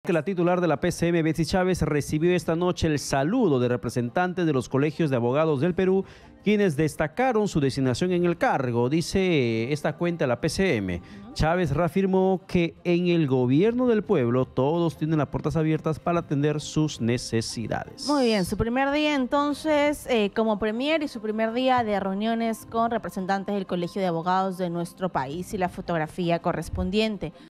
que la titular de la PCM, Betsy Chávez, recibió esta noche el saludo de representantes de los colegios de abogados del Perú, quienes destacaron su designación en el cargo. Dice esta cuenta de la PCM. Chávez reafirmó que en el gobierno del pueblo todos tienen las puertas abiertas para atender sus necesidades. Muy bien, su primer día entonces como premier y su primer día de reuniones con representantes del Colegio de Abogados de nuestro país y la fotografía correspondiente.